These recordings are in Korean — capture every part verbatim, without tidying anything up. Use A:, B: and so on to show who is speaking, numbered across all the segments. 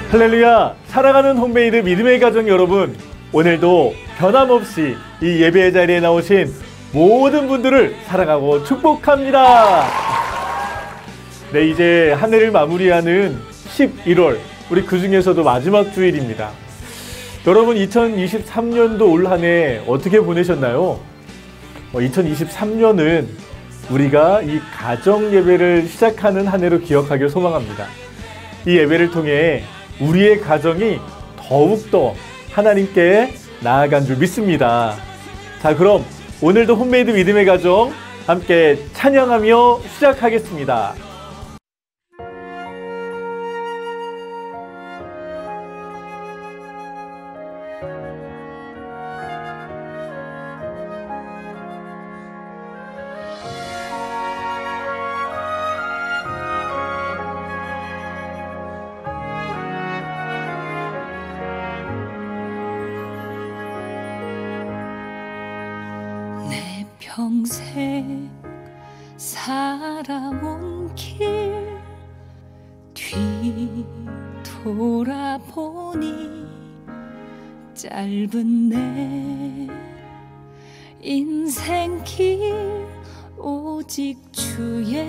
A: 할렐루야! 살아가는 홈메이드 믿음의 가정 여러분, 오늘도 변함없이 이 예배의 자리에 나오신 모든 분들을 사랑하고 축복합니다. 네, 이제 한 해를 마무리하는 십일월, 우리 그 중에서도 마지막 주일입니다. 여러분, 이천이십삼 년도 올 한 해 어떻게 보내셨나요? 어, 이천이십삼 년은 우리가 이 가정 예배를 시작하는 한 해로 기억하길 소망합니다. 이 예배를 통해 우리의 가정이 더욱더 하나님께 나아간 줄 믿습니다. 자, 그럼 오늘도 홈메이드 믿음의 가정 함께 찬양하며 시작하겠습니다.
B: 평생 살아온 길 뒤돌아보니 짧은 내 인생길 오직 주의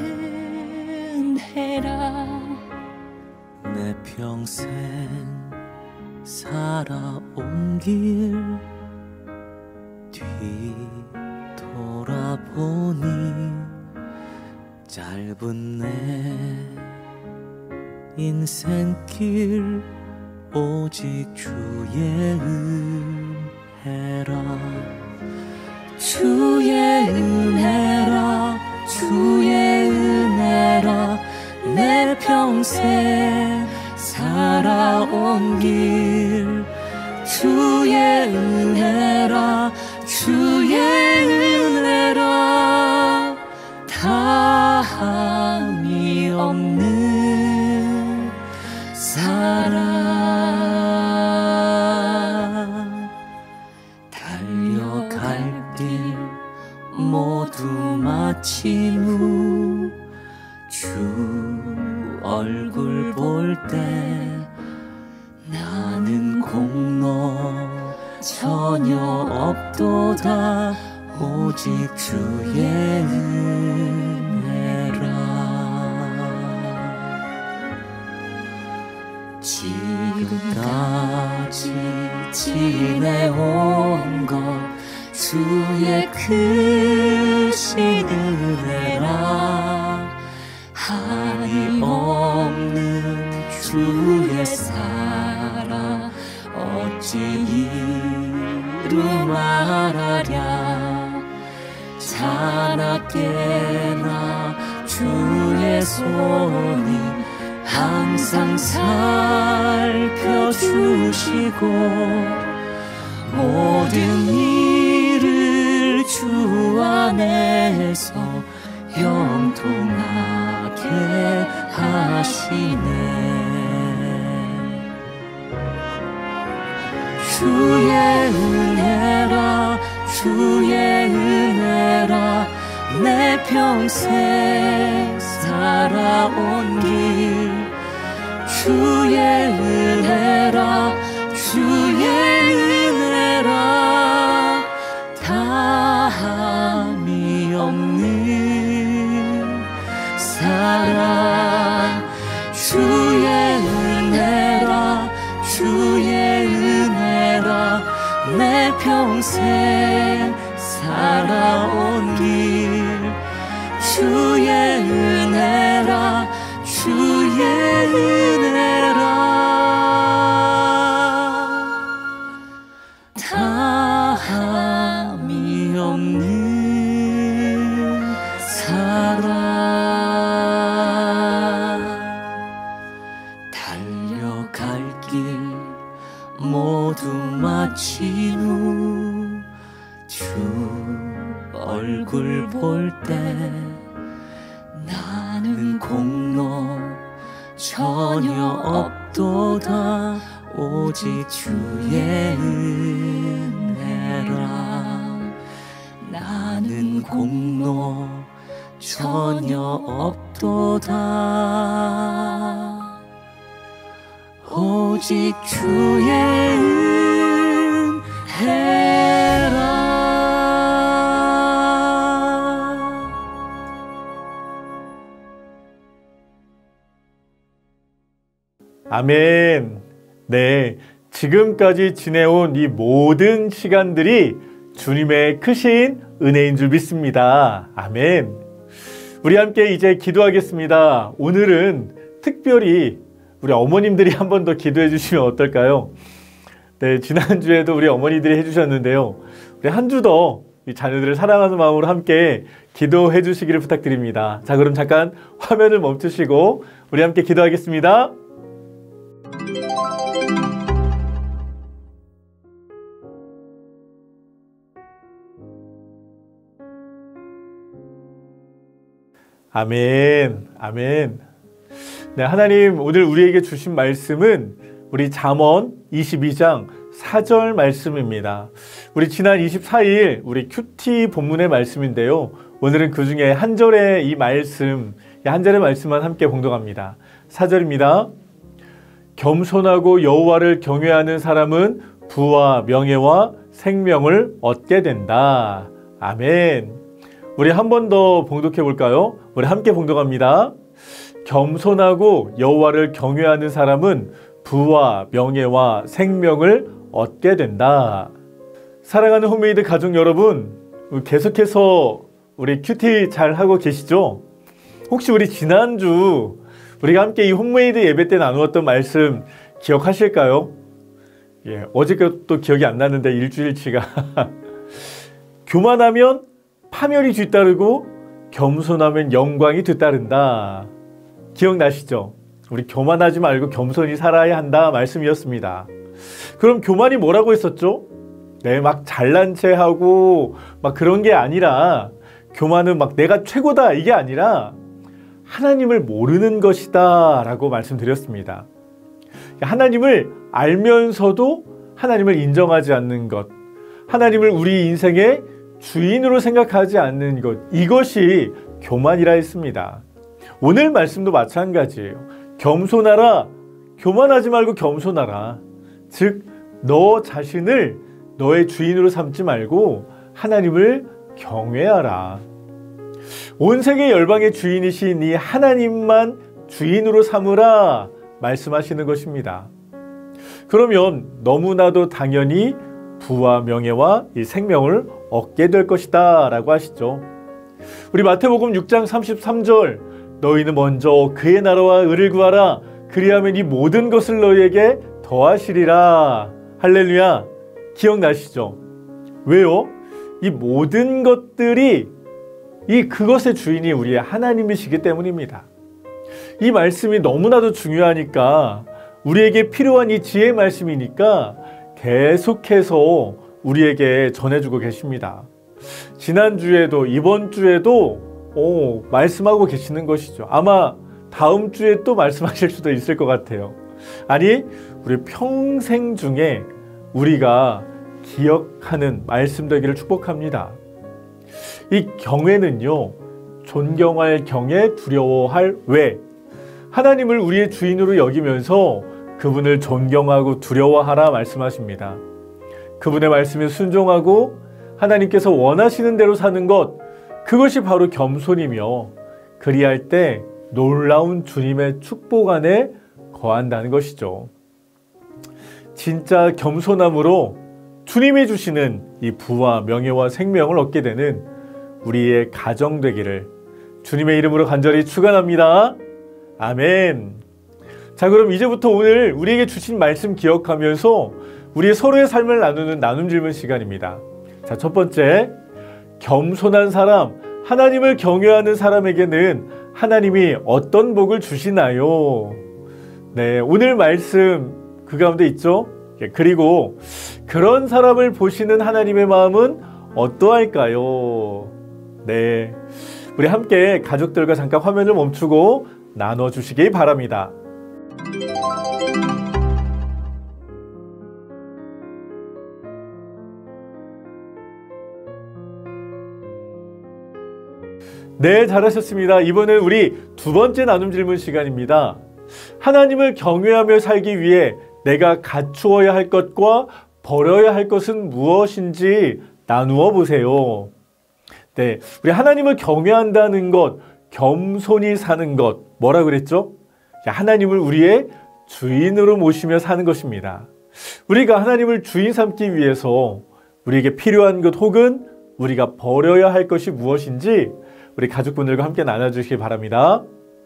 B: 은혜라.
C: 내 평생 살아온 길 뒤돌아보니 짧은 내 인생길 오직 주의 은혜라.
B: 주의 은혜라, 주의 은혜라. 내 평생 살아온 길 주의 은혜라, 주의 은혜라. 다함이 없는 사랑.
C: 달려갈 길 모두 마친 후 주 얼굴 볼 때 나는 공로 전혀 없도다 오직 주의 은혜라. 지금까지 지내온 것 주의 크신 은혜라. 한이 없는 주의 사랑 어찌 이루 말하랴. 자나깨나 주의 손이 항상 살펴주시고 모든 일을 주 안에서 형통하게 하시네. 주의 은혜라, 주의 은혜라. 내 평생 살아온 길 주의 은혜라, 주의 은혜라. 다함이 없는 사랑. 주의 은혜라, 주의 은혜라. 내 평생 살아온 길 주의 은혜라, 주의 은혜라. 다함이 없는 사랑. 달려갈 길 모두 마친 후 주 얼굴 볼 때 나는 공로 전혀 없도다 오직 주의 은혜라. 나는 공로 전혀 없도다
B: 오직 주의 은혜라.
A: 아멘. 네, 지금까지 지내온 이 모든 시간들이 주님의 크신 은혜인 줄 믿습니다. 아멘. 우리 함께 이제 기도하겠습니다. 오늘은 특별히 우리 어머님들이 한 번 더 기도해 주시면 어떨까요? 네, 지난주에도 우리 어머니들이 해주셨는데요. 우리 한 주 더 이 자녀들을 사랑하는 마음으로 함께 기도해 주시기를 부탁드립니다. 자, 그럼 잠깐 화면을 멈추시고 우리 함께 기도하겠습니다. 아멘, 아멘. 네, 하나님 오늘 우리에게 주신 말씀은 우리 잠언 이십이 장 사 절 말씀입니다. 우리 지난 이십사 일 우리 큐티 본문의 말씀인데요. 오늘은 그 중에 한 절의 이 말씀, 한 절의 말씀만 함께 봉독합니다. 사 절입니다. 겸손하고 여호와를 경외하는 사람은 부와 명예와 생명을 얻게 된다. 아멘. 우리 한 번 더 봉독해 볼까요? 우리 함께 봉독합니다. 겸손하고 여호와를 경외하는 사람은 부와 명예와 생명을 얻게 된다. 사랑하는 홈메이드 가족 여러분, 계속해서 우리 큐티 잘 하고 계시죠? 혹시 우리 지난주 우리가 함께 이 홈메이드 예배 때 나누었던 말씀 기억하실까요? 예, 어저께도 기억이 안 나는데 일주일치가 교만하면 파멸이 뒤따르고 겸손하면 영광이 뒤따른다. 기억나시죠? 우리 교만하지 말고 겸손히 살아야 한다 말씀이었습니다. 그럼 교만이 뭐라고 했었죠? 네, 막 잘난 체하고 막 그런 게 아니라, 교만은 막 내가 최고다 이게 아니라 하나님을 모르는 것이다 라고 말씀드렸습니다. 하나님을 알면서도 하나님을 인정하지 않는 것, 하나님을 우리 인생의 주인으로 생각하지 않는 것, 이것이 교만이라 했습니다. 오늘 말씀도 마찬가지예요. 겸손하라, 교만하지 말고 겸손하라. 즉 너 자신을 너의 주인으로 삼지 말고 하나님을 경외하라. 온 세계 열방의 주인이신 이 하나님만 주인으로 삼으라 말씀하시는 것입니다. 그러면 너무나도 당연히 부와 명예와 이 생명을 얻게 될 것이다 라고 하시죠. 우리 마태복음 육 장 삼십삼 절, 너희는 먼저 그의 나라와 의를 구하라. 그리하면 이 모든 것을 너희에게 더하시리라. 할렐루야. 기억나시죠? 왜요? 이 모든 것들이 이 그것의 주인이 우리의 하나님이시기 때문입니다. 이 말씀이 너무나도 중요하니까, 우리에게 필요한 이 지혜의 말씀이니까 계속해서 우리에게 전해주고 계십니다. 지난주에도 이번 주에도 오, 말씀하고 계시는 것이죠. 아마 다음 주에 또 말씀하실 수도 있을 것 같아요. 아니, 우리 평생 중에 우리가 기억하는 말씀 되기를 축복합니다. 이 경외는요, 존경할 경외, 두려워할 외, 하나님을 우리의 주인으로 여기면서 그분을 존경하고 두려워하라 말씀하십니다. 그분의 말씀에 순종하고 하나님께서 원하시는 대로 사는 것, 그것이 바로 겸손이며, 그리할 때 놀라운 주님의 축복 안에 거한다는 것이죠. 진짜 겸손함으로 주님이 주시는 이 부와 명예와 생명을 얻게 되는 우리의 가정 되기를 주님의 이름으로 간절히 축원합니다. 아멘. 자, 그럼 이제부터 오늘 우리에게 주신 말씀 기억하면서 우리의 서로의 삶을 나누는 나눔 질문 시간입니다. 자, 첫 번째, 겸손한 사람, 하나님을 경외하는 사람에게는 하나님이 어떤 복을 주시나요? 네, 오늘 말씀 그 가운데 있죠? 그리고 그런 사람을 보시는 하나님의 마음은 어떠할까요? 네, 우리 함께 가족들과 잠깐 화면을 멈추고 나눠주시기 바랍니다. 네, 잘하셨습니다. 이번엔 우리 두 번째 나눔 질문 시간입니다. 하나님을 경외하며 살기 위해 내가 갖추어야 할 것과 버려야 할 것은 무엇인지 나누어 보세요. 네, 우리 하나님을 경외한다는 것, 겸손히 사는 것, 뭐라 그랬죠? 하나님을 우리의 주인으로 모시며 사는 것입니다. 우리가 하나님을 주인 삼기 위해서 우리에게 필요한 것 혹은 우리가 버려야 할 것이 무엇인지 우리 가족분들과 함께 나눠주시기 바랍니다.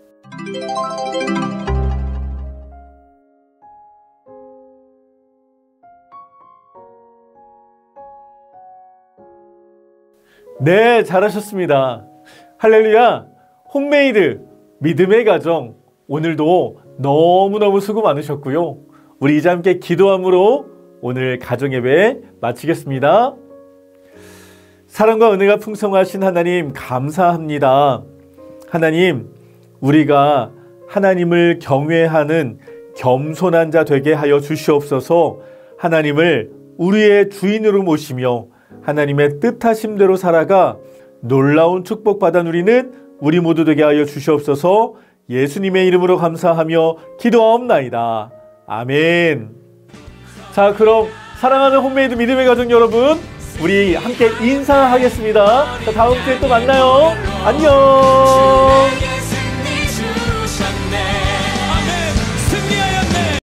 A: 네, 잘하셨습니다. 할렐루야! 홈메이드 믿음의 가정, 오늘도 너무너무 수고 많으셨고요. 우리 이제 함께 기도함으로 오늘 가정예배 마치겠습니다. 사랑과 은혜가 풍성하신 하나님 감사합니다. 하나님, 우리가 하나님을 경외하는 겸손한 자 되게 하여 주시옵소서. 하나님을 우리의 주인으로 모시며 하나님의 뜻하심대로 살아가 놀라운 축복받아 누리는 우리 모두 되게 하여 주시옵소서. 예수님의 이름으로 감사하며 기도하옵나이다. 아멘. 자, 그럼 사랑하는 홈메이드 믿음의 가족 여러분, 우리 함께 인사하겠습니다. 자, 다음 주에 또 만나요. 안녕.